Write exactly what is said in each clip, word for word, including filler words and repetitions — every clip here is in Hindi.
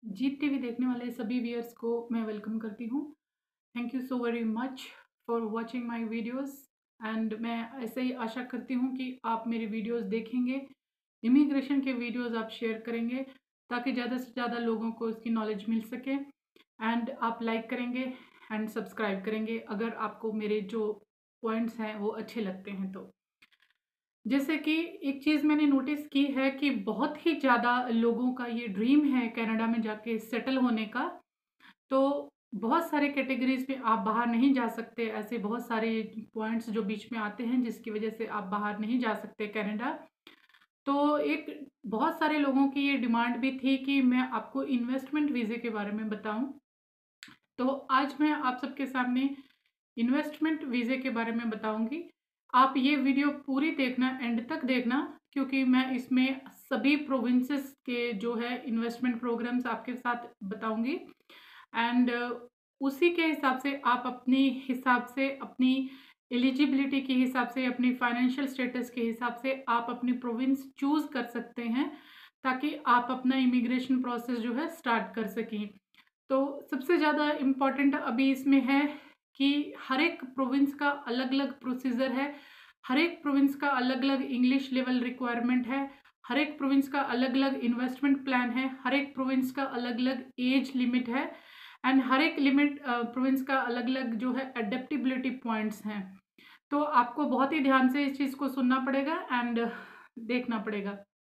जीत टीवी देखने वाले सभी व्यूअर्स को मैं वेलकम करती हूँ। Thank you so very much for watching my videos and मैं ऐसे ही आशा करती हूँ कि आप मेरे वीडियोस देखेंगे, इमिग्रेशन के वीडियोस आप शेयर करेंगे ताकि ज़्यादा से ज़्यादा लोगों को इसकी नॉलेज मिल सके। एंड आप लाइक करेंगे एंड सब्सक्राइब करेंगे अगर आपको मेरे जो पॉइंट्स हैं वो अच्छे लगते हैं तो। जैसे कि एक चीज़ मैंने नोटिस की है कि बहुत ही ज़्यादा लोगों का ये ड्रीम है कनाडा में जाके सेटल होने का। तो बहुत सारे कैटेगरीज़ में आप बाहर नहीं जा सकते, ऐसे बहुत सारे पॉइंट्स जो बीच में आते हैं जिसकी वजह से आप बाहर नहीं जा सकते कनाडा। तो एक बहुत सारे लोगों की ये डिमांड भी थी कि मैं आपको इन्वेस्टमेंट वीज़े के बारे में बताऊँ। तो आज मैं आप सबके सामने इन्वेस्टमेंट वीज़े के बारे में बताऊंगी। आप ये वीडियो पूरी देखना, एंड तक देखना, क्योंकि मैं इसमें सभी प्रोविंसेस के जो है इन्वेस्टमेंट प्रोग्राम्स आपके साथ बताऊंगी। एंड उसी के हिसाब से आप अपनी हिसाब से, अपनी एलिजिबिलिटी के हिसाब से, अपनी फाइनेंशियल स्टेटस के हिसाब से आप अपनी प्रोविंस चूज़ कर सकते हैं ताकि आप अपना इमिग्रेशन प्रोसेस जो है स्टार्ट कर सकें। तो सबसे ज़्यादा इम्पॉर्टेंट अभी इसमें है कि हर एक प्रोविंस का अलग अलग प्रोसीजर है, हर एक प्रोविंस का अलग अलग इंग्लिश लेवल रिक्वायरमेंट है, हर एक प्रोविंस का अलग अलग इन्वेस्टमेंट प्लान है, हर एक प्रोविंस का अलग अलग एज लिमिट है, एंड हर एक लिमिट प्रोविंस का अलग अलग जो है एडेप्टेबिलिटी पॉइंट्स हैं। तो आपको बहुत ही ध्यान से इस चीज़ को सुनना पड़ेगा एंड देखना पड़ेगा।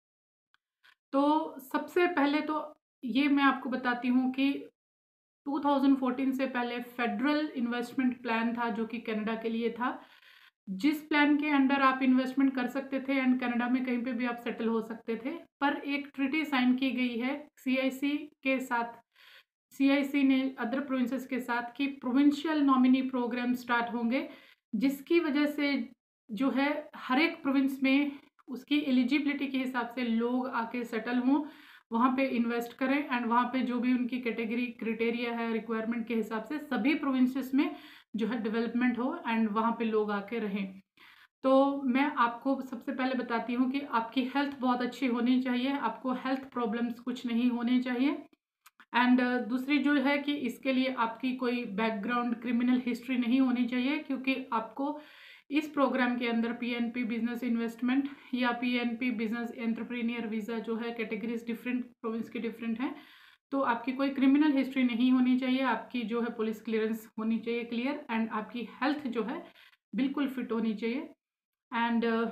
तो सबसे पहले तो ये मैं आपको बताती हूँ कि दो हज़ार चौदह से पहले फेडरल इन्वेस्टमेंट प्लान था जो कि कनाडा के लिए था, जिस प्लान के अंडर आप इन्वेस्टमेंट कर सकते थे एंड कनाडा में कहीं पे भी आप सेटल हो सकते थे। पर एक ट्रीटी साइन की गई है सीआईसी के साथ, सीआईसी ने अदर प्रोविंसेस के साथ कि प्रोविंशियल नॉमिनी प्रोग्राम स्टार्ट होंगे, जिसकी वजह से जो है हर एक प्रोविंस में उसकी एलिजिबिलिटी के हिसाब से लोग आके सेटल हों, वहाँ पे इन्वेस्ट करें एंड वहाँ पे जो भी उनकी कैटेगरी क्राइटेरिया है रिक्वायरमेंट के हिसाब से सभी प्रोविंसेस में जो है डेवलपमेंट हो एंड वहाँ पे लोग आके रहें। तो मैं आपको सबसे पहले बताती हूँ कि आपकी हेल्थ बहुत अच्छी होनी चाहिए, आपको हेल्थ प्रॉब्लम्स कुछ नहीं होने चाहिए। एंड दूसरी जो है कि इसके लिए आपकी कोई बैकग्राउंड क्रिमिनल हिस्ट्री नहीं होनी चाहिए, क्योंकि आपको इस प्रोग्राम के अंदर पीएनपी बिजनेस इन्वेस्टमेंट या पीएनपी बिजनेस एंटरप्रेन्योर वीज़ा जो है, कैटेगरीज डिफरेंट प्रोविंस की डिफरेंट हैं, तो आपकी कोई क्रिमिनल हिस्ट्री नहीं होनी चाहिए, आपकी जो है पुलिस क्लियरेंस होनी चाहिए क्लियर, एंड आपकी हेल्थ जो है बिल्कुल फिट होनी चाहिए। एंड uh,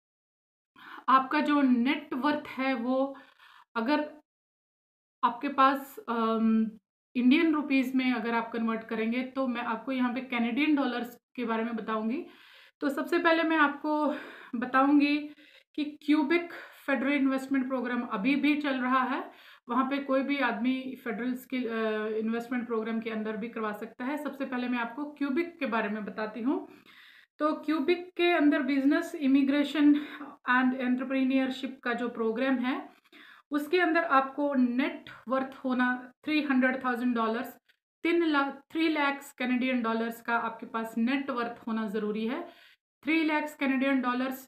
आपका जो नेट वर्थ है वो, अगर आपके पास इंडियन रुपीस में अगर आप कन्वर्ट करेंगे, तो मैं आपको यहाँ पे कैनेडियन डॉलर्स के बारे में बताऊंगी। तो सबसे पहले मैं आपको बताऊंगी कि क्यूबिक फेडरल इन्वेस्टमेंट प्रोग्राम अभी भी चल रहा है, वहाँ पे कोई भी आदमी फेडरल स्किल इन्वेस्टमेंट प्रोग्राम के अंदर भी करवा सकता है। सबसे पहले मैं आपको क्यूबिक के बारे में बताती हूँ। तो क्यूबिक के अंदर बिजनेस इमिग्रेशन एंड एंटरप्रेन्योरशिप का जो प्रोग्राम है, उसके अंदर आपको नेट वर्थ होना थ्री हंड्रेड थाउजेंड डॉलर्स, तीन lakh three lakhs Canadian dollars का आपके पास नेट वर्थ होना ज़रूरी है। Three lakhs Canadian dollars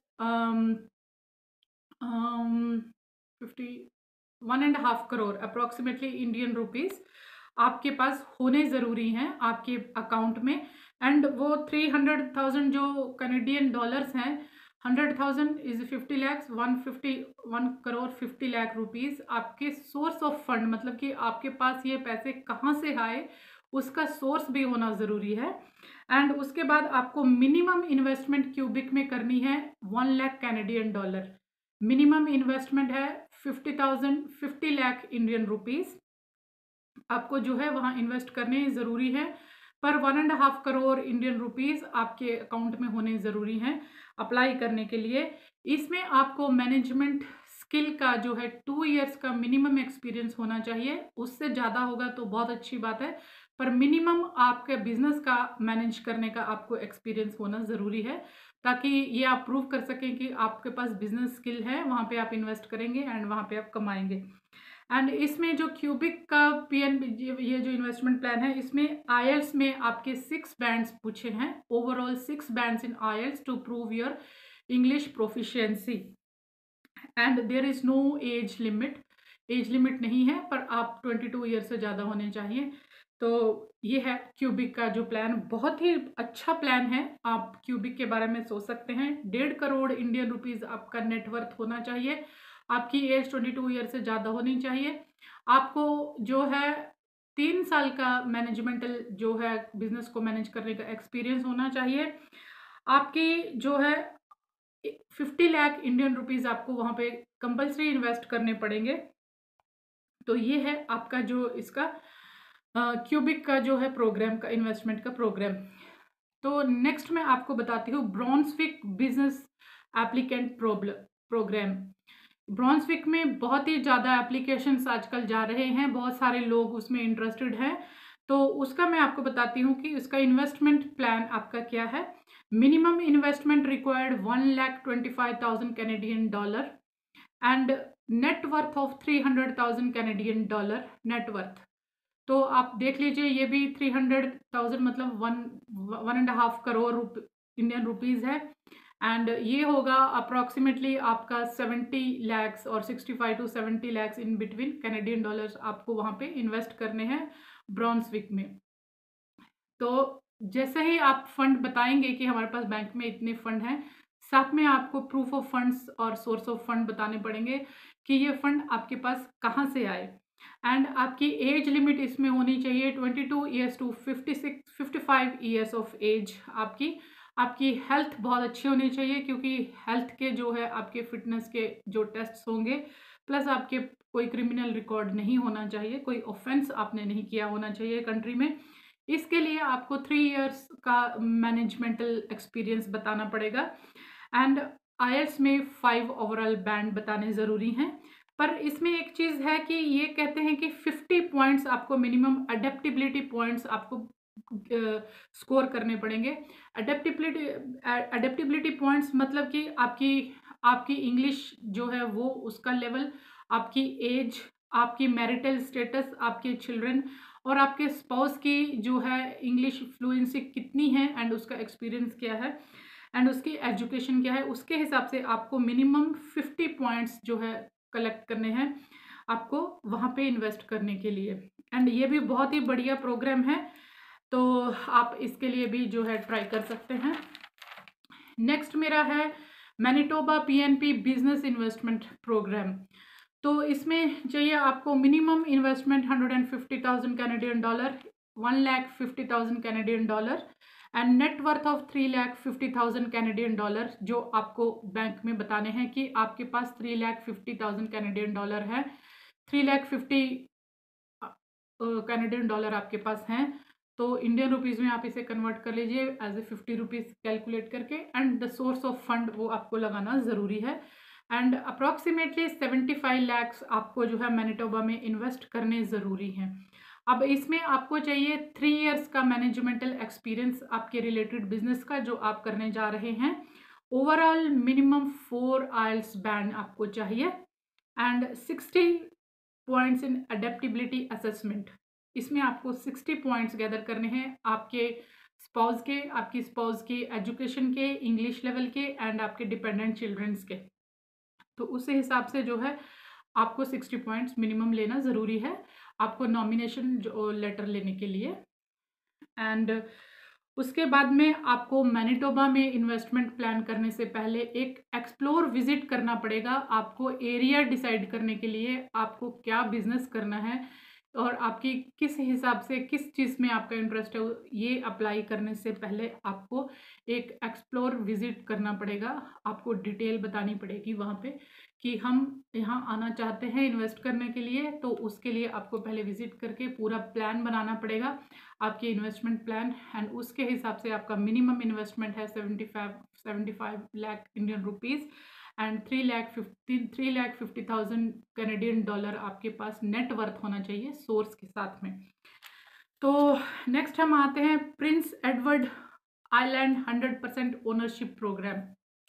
fifty one and half crore approximately Indian rupees आपके पास होने ज़रूरी हैं आपके अकाउंट में। एंड वो थ्री हंड्रेड थाउजेंड जो कैनेडियन डॉलर्स हैं, hundred thousand is fifty lakhs, one fifty one crore fifty lakh rupees आपके सोर्स ऑफ फंड, मतलब कि आपके पास ये पैसे कहाँ से आए उसका सोर्स भी होना ज़रूरी है। एंड उसके बाद आपको मिनिमम इन्वेस्टमेंट क्यूबिक में करनी है one lakh Canadian dollar, minimum investment है fifty thousand fifty lakh Indian rupees आपको जो है वहाँ इन्वेस्ट करने ज़रूरी है। पर one and half crore Indian rupees आपके अकाउंट में होने ज़रूरी हैं अप्लाई करने के लिए। इसमें आपको मैनेजमेंट स्किल का जो है टू इयर्स का मिनिमम एक्सपीरियंस होना चाहिए, उससे ज़्यादा होगा तो बहुत अच्छी बात है, पर मिनिमम आपके बिजनेस का मैनेज करने का आपको एक्सपीरियंस होना ज़रूरी है, ताकि ये आप प्रूव कर सकें कि आपके पास बिजनेस स्किल है, वहाँ पे आप इन्वेस्ट करेंगे एंड वहाँ पे आप कमाएंगे। एंड इसमें जो क्यूबिक का पीएन ये जो इन्वेस्टमेंट प्लान है, इसमें आईएल्स में आपके सिक्स बैंड्स पूछे हैं, overall six bands in IELTS to prove your English proficiency, and there is no age limit. Age limit नहीं है, पर आप बाईस ईयर से ज़्यादा होने चाहिए। तो ये है क्यूबिक का जो प्लान, बहुत ही अच्छा प्लान है। आप क्यूबिक के बारे में सोच सकते हैं। डेढ़ करोड़ इंडियन रुपीस आपका नेटवर्थ होना चाहिए। आपकी एज बाईस ईयर से ज़्यादा होनी चाहिए। आपको जो है तीन साल का मैनेजमेंटल जो है बिजनेस को मैनेज करने का एक्सपीरियंस होना चाहिए। आपकी जो है फिफ्टी लाख इंडियन रुपीस आपको वहां पे कंपल्सरी इन्वेस्ट करने पड़ेंगे। तो ये है आपका जो इसका क्यूबिक का जो है प्रोग्राम का इन्वेस्टमेंट का प्रोग्राम। तो नेक्स्ट मैं आपको बताती हूँ Brunswick business applicant program. Brunswick में बहुत ही ज़्यादा एप्लीकेशंस आजकल जा रहे हैं, बहुत सारे लोग उसमें इंटरेस्टेड हैं। तो उसका मैं आपको बताती हूँ कि उसका इन्वेस्टमेंट प्लान आपका क्या है। Minimum investment required one lakh twenty five thousand Canadian dollar and net worth of three hundred thousand Canadian dollar net worth. तो आप देख लीजिए, ये भी थ्री हंड्रेड थाउजेंड मतलब one one and half crore Indian rupees है। एंड ये होगा अप्रॉक्सीमेटली आपका सेवेंटी लैक्स और sixty five to seventy lakhs in between Canadian dollars आपको वहां पे इन्वेस्ट करने हैं ब्रॉन्सविक में। तो जैसे ही आप फंड बताएंगे कि हमारे पास बैंक में इतने फंड हैं, साथ में आपको प्रूफ ऑफ फंड्स और सोर्स ऑफ फंड बताने पड़ेंगे कि ये फंड आपके पास कहाँ से आए। एंड आपकी एज लिमिट इसमें होनी चाहिए twenty two years to fifty six fifty five years of age. आपकी आपकी हेल्थ बहुत अच्छी होनी चाहिए, क्योंकि हेल्थ के जो है आपके फिटनेस के जो टेस्ट होंगे, प्लस आपके कोई क्रिमिनल रिकॉर्ड नहीं होना चाहिए, कोई ऑफेंस आपने नहीं किया होना चाहिए कंट्री में। इसके लिए आपको थ्री इयर्स का मैनेजमेंटल एक्सपीरियंस बताना पड़ेगा। एंड आईएल्स में फाइव ओवरऑल बैंड बताने ज़रूरी हैं। पर इसमें एक चीज़ है कि ये कहते हैं कि फिफ्टी पॉइंट्स आपको मिनिमम अडेप्टिबिलिटी पॉइंट्स आपको स्कोर uh, करने पड़ेंगे। अडेप्टिबिलिटी अडेप्टिबिलिटी पॉइंट्स मतलब कि आपकी आपकी इंग्लिश जो है वो उसका लेवल, आपकी एज, आपकी मैरिटल स्टेटस, आपके चिल्ड्रन और आपके स्पाउस की जो है इंग्लिश फ्लुएंसी कितनी है एंड उसका एक्सपीरियंस क्या है एंड उसकी एजुकेशन क्या है, उसके हिसाब से आपको मिनिमम फिफ्टी पॉइंट्स जो है कलेक्ट करने हैं आपको वहाँ पे इन्वेस्ट करने के लिए। एंड ये भी बहुत ही बढ़िया प्रोग्राम है, तो आप इसके लिए भी जो है ट्राई कर सकते हैं। नेक्स्ट मेरा है Manitoba PNP business investment program. तो इसमें चाहिए आपको minimum investment hundred and fifty thousand Canadian dollar, one lakh fifty thousand Canadian dollar and net worth of three lakh fifty thousand Canadian dollar, जो आपको बैंक में बताने हैं कि आपके पास three lakh fifty thousand Canadian dollar है। Three lakh fifty Canadian dollar आपके पास हैं, तो इंडियन रुपीज़ में आप इसे कन्वर्ट कर लीजिए as a fifty rupees calculate करके। And the source of fund वो आपको लगाना ज़रूरी है। And approximately seventy five lakhs आपको जो है मैनिटोबा में इन्वेस्ट करने ज़रूरी हैं। अब इसमें आपको चाहिए थ्री इयर्स का मैनेजमेंटल एक्सपीरियंस आपके रिलेटेड बिजनेस का जो आप करने जा रहे हैं। Overall minimum four IELTS band आपको चाहिए and sixty points in adaptability assessment. इसमें आपको सिक्सटी पॉइंट्स गैदर करने हैं आपके स्पाउस के, आपकी स्पाउस की एजुकेशन के, इंग्लिश लेवल के एंड आपके डिपेंडेंट चिल्ड्रंस के। तो उसी हिसाब से जो है आपको सिक्सटी पॉइंट्स मिनिमम लेना ज़रूरी है आपको नॉमिनेशन जो लेटर लेने के लिए। एंड उसके बाद में आपको मैनिटोबा में इन्वेस्टमेंट प्लान करने से पहले एक एक्सप्लोर विजिट करना पड़ेगा। आपको एरिया डिसाइड करने के लिए आपको क्या बिजनेस करना है और आपकी किस हिसाब से किस चीज़ में आपका इंटरेस्ट है, ये अप्लाई करने से पहले आपको एक एक्सप्लोर विजिट करना पड़ेगा। आपको डिटेल बतानी पड़ेगी वहाँ पे कि हम यहाँ आना चाहते हैं इन्वेस्ट करने के लिए, तो उसके लिए आपको पहले विजिट करके पूरा प्लान बनाना पड़ेगा, आपकी इन्वेस्टमेंट प्लान। एंड उसके हिसाब से आपका मिनिमम इन्वेस्टमेंट है seventy five seventy five lakh Indian rupees and three lakh fifty three lakh fifty thousand Canadian dollar आपके पास नेट वर्थ होना चाहिए सोर्स के साथ में। तो नेक्स्ट हम आते हैं Prince Edward Island hundred percent ownership program.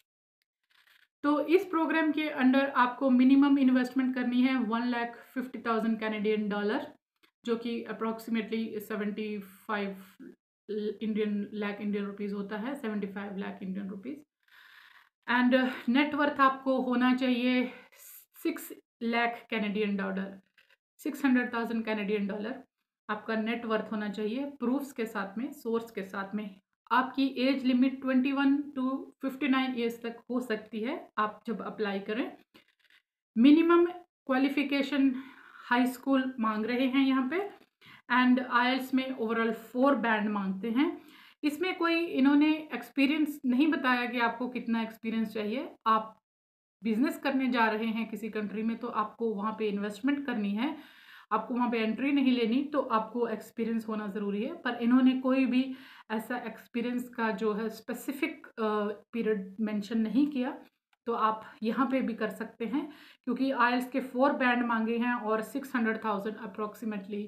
तो इस प्रोग्राम के अंडर आपको मिनिमम इन्वेस्टमेंट करनी है one lakh fifty thousand Canadian dollar, जो कि approximately seventy five Indian lakh Indian rupees होता है, seventy five lakh Indian rupees. And net worth आपको होना चाहिए six lakh Canadian dollar, six hundred thousand Canadian dollar आपका नेट वर्थ होना चाहिए, प्रूफ्स के साथ में, सोर्स के साथ में। आपकी age limit twenty one to fifty nine years तक हो सकती है आप जब अप्लाई करें। मिनिमम क्वालिफिकेशन हाई स्कूल मांग रहे हैं यहाँ पे, एंड आईएलटीएस में ओवरऑल फोर बैंड मांगते हैं। इसमें कोई इन्होंने एक्सपीरियंस नहीं बताया कि आपको कितना एक्सपीरियंस चाहिए। आप बिजनेस करने जा रहे हैं किसी कंट्री में तो आपको वहाँ पे इन्वेस्टमेंट करनी है, आपको वहाँ पे एंट्री नहीं लेनी, तो आपको एक्सपीरियंस होना ज़रूरी है। पर इन्होंने कोई भी ऐसा एक्सपीरियंस का जो है स्पेसिफिक पीरियड मेंशन नहीं किया, तो आप यहाँ पे भी कर सकते हैं, क्योंकि आईएलटीएस के फोर बैंड मांगे हैं और सिक्स हंड्रेड थाउजेंड अप्रोक्सीमेटली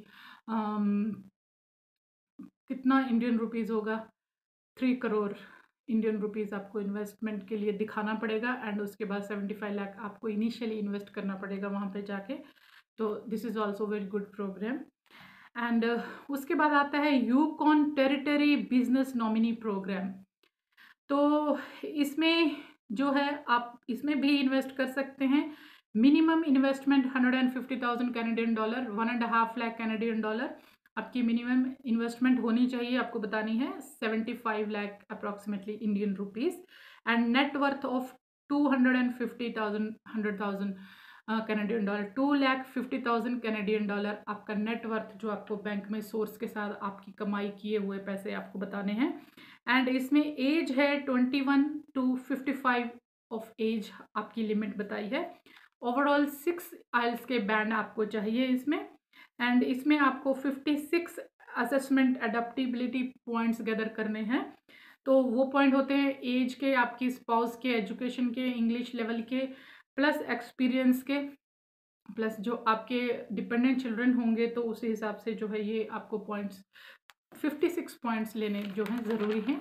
कितना इंडियन रुपीज़ होगा, थ्री करोड़ इंडियन रुपीज़ आपको इन्वेस्टमेंट के लिए दिखाना पड़ेगा, एंड उसके बाद सेवेंटी फाइव लाख आपको इनिशियली इन्वेस्ट करना पड़ेगा वहाँ पे जाके। तो this is also very good program. And उसके बाद आता है Yukon territory business nominee program. तो इसमें जो है आप इसमें भी इन्वेस्ट कर सकते हैं। Minimum investment hundred and fifty thousand Canadian dollar, one and half lakh Canadian dollar आपकी मिनिमम इन्वेस्टमेंट होनी चाहिए, आपको बतानी है seventy five lakh approximately Indian rupees, and net worth of two hundred and fifty thousand hundred thousand Canadian dollar, two lakh fifty thousand Canadian dollar आपका नेट वर्थ, जो आपको बैंक में सोर्स के साथ आपकी कमाई किए हुए पैसे आपको बताने हैं। एंड इसमें एज है twenty one to fifty five of age आपकी लिमिट बताई है। ओवरऑल सिक्स आइल्स के बैंड आपको चाहिए इसमें, एंड इसमें आपको fifty six assessment adaptability points gather करने हैं। तो वो पॉइंट होते हैं एज के, आपकी स्पाउस के, एजुकेशन के, इंग्लिश लेवल के, प्लस एक्सपीरियंस के, प्लस जो आपके डिपेंडेंट चिल्ड्रन होंगे तो उसी हिसाब से जो है ये आपको पॉइंट्स फिफ्टी सिक्स पॉइंट्स लेने जो हैं ज़रूरी हैं।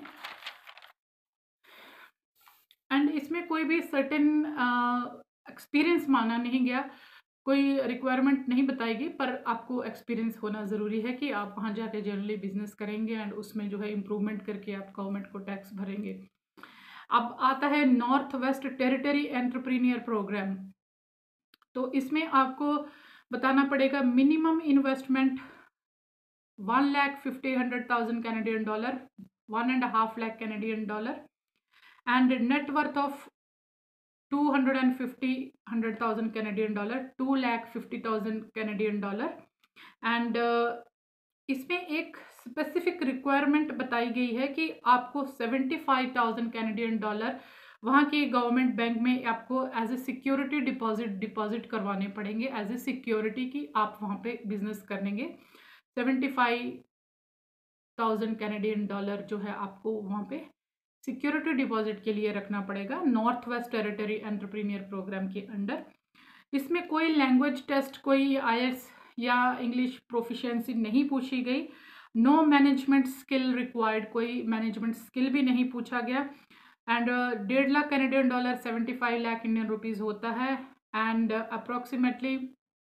एंड इसमें कोई भी सर्टेन एक्सपीरियंस मांगा नहीं गया, कोई रिक्वायरमेंट नहीं बताई गई, पर आपको एक्सपीरियंस होना ज़रूरी है कि आप वहाँ जाके जनरली बिजनेस करेंगे एंड उसमें जो है इम्प्रूवमेंट करके आप गवर्नमेंट को टैक्स भरेंगे। अब आता है North West Territory entrepreneur program. तो इसमें आपको बताना पड़ेगा minimum investment one lakh fifty hundred thousand Canadian dollar, one and half lakh Canadian dollar, and net worth of two hundred and fifty hundred thousand Canadian dollar, two lakh fifty thousand Canadian dollar. And इसमें एक स्पेसिफिक रिक्वायरमेंट बताई गई है कि आपको seventy five thousand Canadian dollar वहाँ की गवर्नमेंट बैंक में आपको एज ए सिक्योरिटी डिपॉजिट डिपॉजिट करवाने पड़ेंगे, एज ए सिक्योरिटी की आप वहाँ पे बिजनेस करेंगे। Seventy five thousand Canadian dollar जो है आपको वहाँ पे सिक्योरिटी डिपॉजिट के लिए रखना पड़ेगा North West Territory entrepreneur program के अंडर। इसमें कोई लैंग्वेज टेस्ट, कोई आईएलटीएस या इंग्लिश प्रोफिशिएंसी नहीं पूछी गई। नो मैनेजमेंट स्किल रिक्वायर्ड, कोई मैनेजमेंट स्किल भी नहीं पूछा गया। एंड डेढ़ lakh Canadian dollar seventy five lakh Indian rupees होता है, and approximately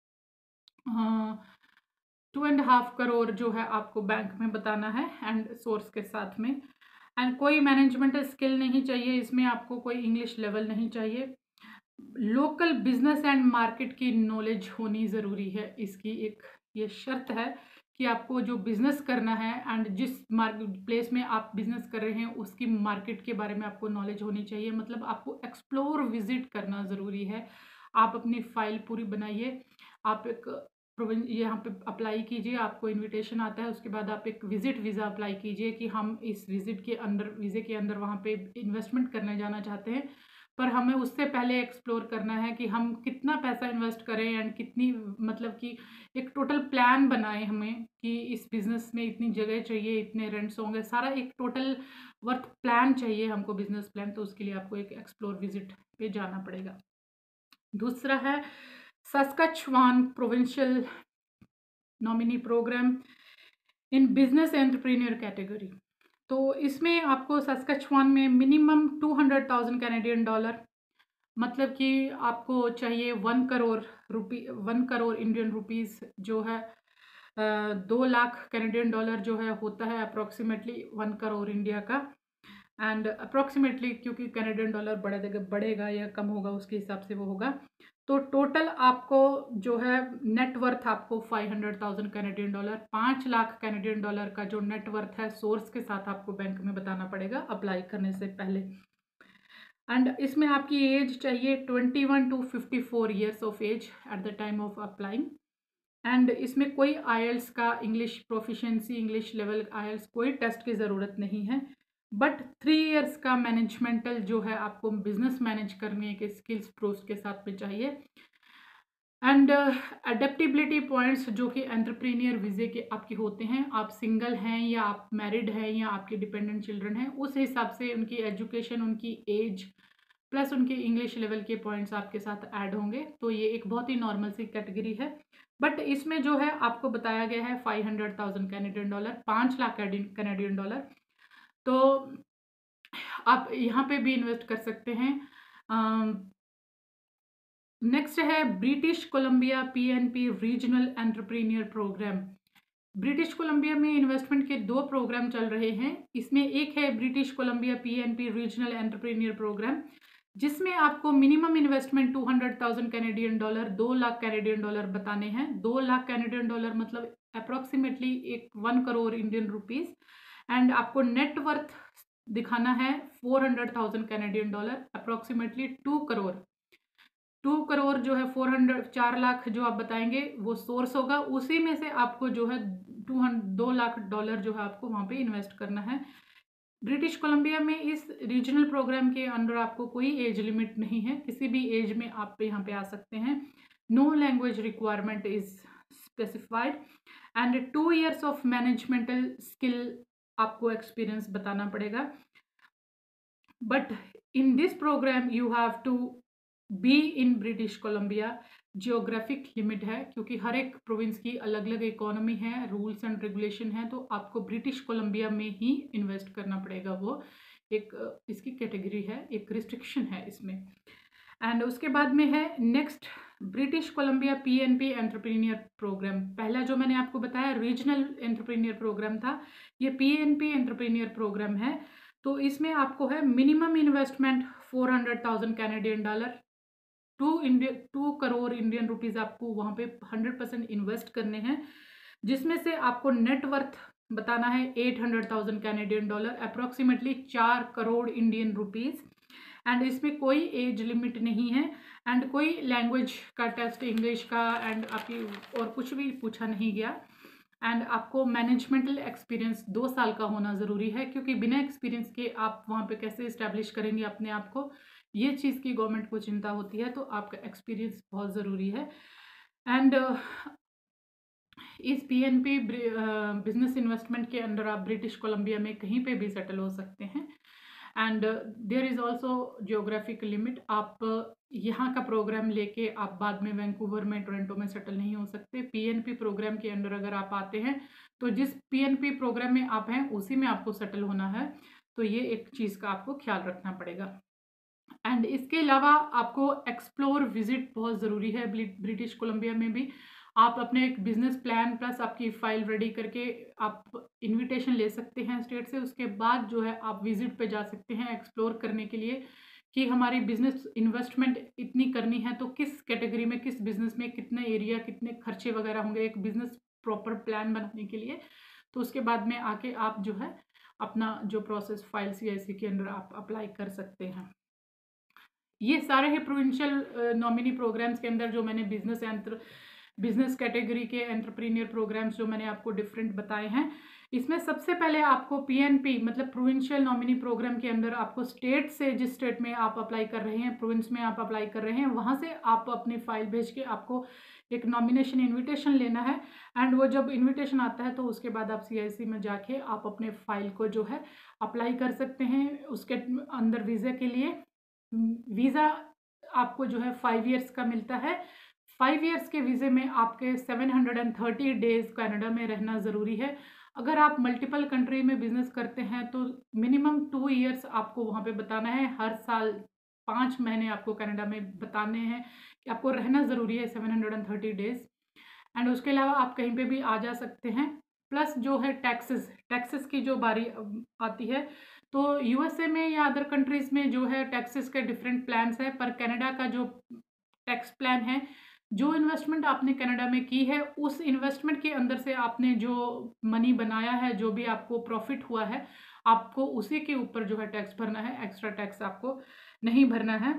two and half crore जो है आपको बैंक में बताना है एंड सोर्स के साथ में। एंड कोई मैनेजमेंटल स्किल नहीं चाहिए इसमें, आपको कोई इंग्लिश लेवल नहीं चाहिए। लोकल बिजनेस एंड मार्केट की नॉलेज होनी ज़रूरी है, इसकी एक ये शर्त है कि आपको जो बिज़नेस करना है एंड जिस मार्केट प्लेस में आप बिज़नेस कर रहे हैं उसकी मार्केट के बारे में आपको नॉलेज होनी चाहिए। मतलब आपको एक्सप्लोर विजिट करना ज़रूरी है। आप अपनी फाइल पूरी बनाइए, आप एक प्रोविंस यहाँ पे अप्लाई कीजिए, आपको इनविटेशन आता है, उसके बाद आप एक विजिट वीज़ा अप्लाई कीजिए कि हम इस विजिट के अंदर, वीज़े के अंदर वहाँ पे इन्वेस्टमेंट करने जाना चाहते हैं, पर हमें उससे पहले एक्सप्लोर करना है कि हम कितना पैसा इन्वेस्ट करें एंड कितनी, मतलब कि एक टोटल प्लान बनाएं हमें कि इस बिज़नेस में इतनी जगह चाहिए, इतने रेंट्स होंगे, सारा एक टोटल वर्क प्लान चाहिए हमको, बिजनेस प्लान। तो उसके लिए आपको एक एक्सप्लोर विजिट पे जाना पड़ेगा। दूसरा है Saskatchewan provincial nominee program in business entrepreneur category. तो इसमें आपको सस्कचवान में minimum two hundred thousand Canadian dollar, मतलब कि आपको चाहिए one crore rupee one crore Indian rupees जो है दो लाख कैनेडियन डॉलर जो है होता है अप्रॉक्सीमेटली वन करोड़ इंडिया का। एंड अप्रॉक्सीमेटली क्योंकि कैनेडियन डॉलर बढ़ेगा बढ़ेगा या कम होगा उसके हिसाब से वो होगा। तो टोटल आपको जो है नेट वर्थ आपको five hundred thousand Canadian dollar, पाँच लाख कैनेडियन डॉलर का जो नेट वर्थ है सोर्स के साथ आपको बैंक में बताना पड़ेगा अप्लाई करने से पहले। एंड इसमें आपकी एज चाहिए twenty one to fifty four years of age at the time of applying. And इसमें कोई आईएल्स का English proficiency, English level IELTS कोई टेस्ट की ज़रूरत नहीं है। बट थ्री इयर्स का मैनेजमेंटल जो है आपको बिजनेस मैनेज करने के स्किल्स प्रूफ के साथ में चाहिए। एंड अडेप्टेबिलिटी पॉइंट्स जो कि एंटरप्रेन्योर वीजे के आपके होते हैं, आप सिंगल हैं या आप मैरिड हैं या आपके डिपेंडेंट चिल्ड्रन हैं, उस हिसाब से उनकी एजुकेशन, उनकी एज प्लस उनके इंग्लिश लेवल के पॉइंट्स आपके साथ ऐड होंगे। तो ये एक बहुत ही नॉर्मल सी कैटेगरी है। बट इसमें जो है आपको बताया गया है five hundred thousand Canadian dollar, पाँच लाख कैनेडियन डॉलर। तो आप यहाँ पे भी इन्वेस्ट कर सकते हैं। नेक्स्ट है British Columbia PNP regional entrepreneur program. British Columbia में इन्वेस्टमेंट के दो प्रोग्राम चल रहे हैं। इसमें एक है British Columbia PNP regional entrepreneur program, जिसमें आपको minimum investment two hundred thousand Canadian dollar, दो लाख कैनेडियन डॉलर बताने हैं। दो लाख कैनेडियन डॉलर मतलब अप्रोक्सीमेटली एक one crore Indian rupees. And आपको नेट वर्थ दिखाना है four hundred thousand Canadian dollar, approximately two crore. To crore जो है फोर हंड्रेड, चार लाख जो आप बताएंगे वो सोर्स होगा, उसी में से आपको जो है टू हंड्रेड दो लाख डॉलर जो है आपको वहाँ पे इन्वेस्ट करना है। ब्रिटिश कोलंबिया में इस रीजनल प्रोग्राम के अंडर आपको कोई एज लिमिट नहीं है, किसी भी एज में आप यहाँ पे आ सकते हैं। No language requirement is specified and two years of managemental skill आपको एक्सपीरियंस बताना पड़ेगा। But in this program you have to be in British Columbia. Geographic limit है क्योंकि हर एक प्रोविंस की अलग अलग इकोनॉमी है, रूल्स एंड रेगुलेशन है, तो आपको ब्रिटिश कोलंबिया में ही इन्वेस्ट करना पड़ेगा। वो एक इसकी कैटेगरी है, एक रिस्ट्रिक्शन है इसमें। एंड उसके बाद में है next British Columbia PNP entrepreneur program. पहला जो मैंने आपको बताया रीजनल एंटरप्रेन्योर प्रोग्राम था, ये पीएनपी एंटरप्रेन्योर प्रोग्राम है। तो इसमें आपको है minimum investment four hundred thousand Canadian dollar, two Indian two crore Indian rupees आपको वहाँ पे हंड्रेड परसेंट इन्वेस्ट करने हैं, जिसमें से आपको नेट वर्थ बताना है eight hundred thousand Canadian dollar, approximately चार करोड़ इंडियन रुपीज। एंड इसमें कोई एज लिमिट नहीं है एंड कोई लैंग्वेज का टेस्ट इंग्लिश का एंड आपकी और कुछ भी पूछा नहीं गया। एंड आपको मैनेजमेंटल एक्सपीरियंस दो साल का होना ज़रूरी है, क्योंकि बिना एक्सपीरियंस के आप वहाँ पे कैसे इस्टेब्लिश करेंगे अपने आप को, ये चीज़ की गवर्नमेंट को चिंता होती है। तो आपका एक्सपीरियंस बहुत ज़रूरी है। एंड uh, इस पीएनपी बिजनेस इन्वेस्टमेंट के अंडर आप ब्रिटिश कोलंबिया में कहीं पे भी सेटल हो सकते हैं। And there is also geographic limit. आप यहाँ का प्रोग्राम लेके आप बाद में वैंकूवर में, टोरंटो में सेटल नहीं हो सकते। पीएनपी प्रोग्राम के अंडर अगर आप आते हैं तो जिस पीएनपी प्रोग्राम में आप हैं उसी में आपको सेटल होना है। तो ये एक चीज़ का आपको ख्याल रखना पड़ेगा। एंड इसके अलावा आपको एक्सप्लोर विजिट बहुत ज़रूरी है। ब्रिटिश कोलंबिया में भी आप अपने एक बिजनेस प्लान प्लस आपकी फाइल रेडी करके आप इनविटेशन ले सकते हैं स्टेट से। उसके बाद जो है आप विजिट पे जा सकते हैं एक्सप्लोर करने के लिए कि हमारी बिजनेस इन्वेस्टमेंट इतनी करनी है तो किस कैटेगरी में, किस बिजनेस में कितने एरिया, कितने खर्चे वगैरह होंगे एक बिजनेस प्रॉपर प्लान बनाने के लिए। तो उसके बाद में आके आप जो है अपना जो प्रोसेस फाइल सी आई सी के अंदर आप अप्लाई कर सकते हैं। ये सारे ही प्रोविंशियल नॉमिनी प्रोग्राम्स के अंदर जो मैंने बिजनेस एंटर बिजनेस कैटेगरी के एंटरप्रेन्योर प्रोग्राम्स जो मैंने आपको डिफरेंट बताए हैं, इसमें सबसे पहले आपको पीएनपी मतलब प्रोविंशियल नॉमिनी प्रोग्राम के अंदर आपको स्टेट से, जिस स्टेट में आप अप्लाई कर रहे हैं, प्रोविंस में आप अप्लाई कर रहे हैं, वहाँ से आप अपनी फाइल भेज के आपको एक नॉमिनेशन इन्विटेशन लेना है। एंड वो जब इन्विटेशन आता है तो उसके बाद आप सीआईसी में जाके आप अपने फाइल को जो है अप्लाई कर सकते हैं उसके अंदर वीज़ा के लिए। वीज़ा आपको जो है फाइव ईयर्स का मिलता है। फाइव ईयर्स के वीज़े में आपके seven hundred and thirty days Canada में रहना ज़रूरी है। अगर आप मल्टीपल कंट्री में बिजनेस करते हैं तो मिनिमम टू ईयर्स आपको वहाँ पे बताना है। हर साल पाँच महीने आपको कनाडा में बताने हैं कि आपको रहना ज़रूरी है seven hundred and thirty days. And उसके अलावा आप कहीं पे भी आ जा सकते हैं। प्लस जो है टैक्सेस टैक्सेस की जो बारी आती है तो यूएसए में या अदर कंट्रीज़ में जो है टैक्सेस के डिफरेंट प्लान्स है, पर कनाडा का जो टैक्स प्लान है। जो इन्वेस्टमेंट आपने कनाडा में की है, उस इन्वेस्टमेंट के अंदर से आपने जो मनी बनाया है, जो भी आपको प्रॉफिट हुआ है, आपको उसी के ऊपर जो है टैक्स भरना है, एक्स्ट्रा टैक्स आपको नहीं भरना है।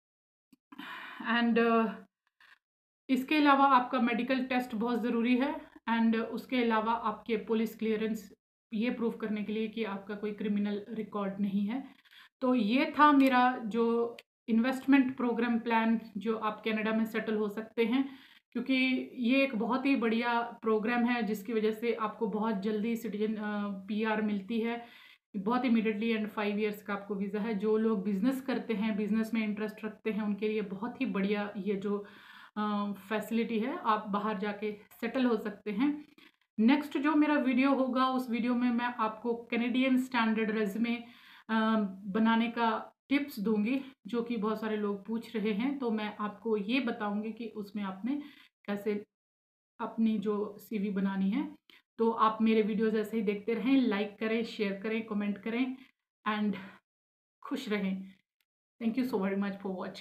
एंड uh, इसके अलावा आपका मेडिकल टेस्ट बहुत ज़रूरी है। एंड उसके अलावा आपके पुलिस क्लियरेंस, ये प्रूव करने के लिए कि आपका कोई क्रिमिनल रिकॉर्ड नहीं है। तो ये था मेरा जो इन्वेस्टमेंट प्रोग्राम प्लान, जो आप कनाडा में सेटल हो सकते हैं, क्योंकि ये एक बहुत ही बढ़िया प्रोग्राम है जिसकी वजह से आपको बहुत जल्दी सिटीजन पीआर मिलती है, बहुत इमीडिएटली। एंड फाइव इयर्स का आपको वीज़ा है। जो लोग बिजनेस करते हैं, बिजनेस में इंटरेस्ट रखते हैं, उनके लिए बहुत ही बढ़िया ये जो फैसिलिटी है, आप बाहर जाके सेटल हो सकते हैं। नेक्स्ट जो मेरा वीडियो होगा, उस वीडियो में मैं आपको कैनेडियन स्टैंडर्ड रेज्यूमे बनाने का टिप्स दूंगी, जो कि बहुत सारे लोग पूछ रहे हैं। तो मैं आपको ये बताऊंगी कि उसमें आपने कैसे अपनी जो सीवी बनानी है। तो आप मेरे वीडियोस ऐसे ही देखते रहें, लाइक करें, शेयर करें, कमेंट करें एंड खुश रहें। Thank you so very much for watching.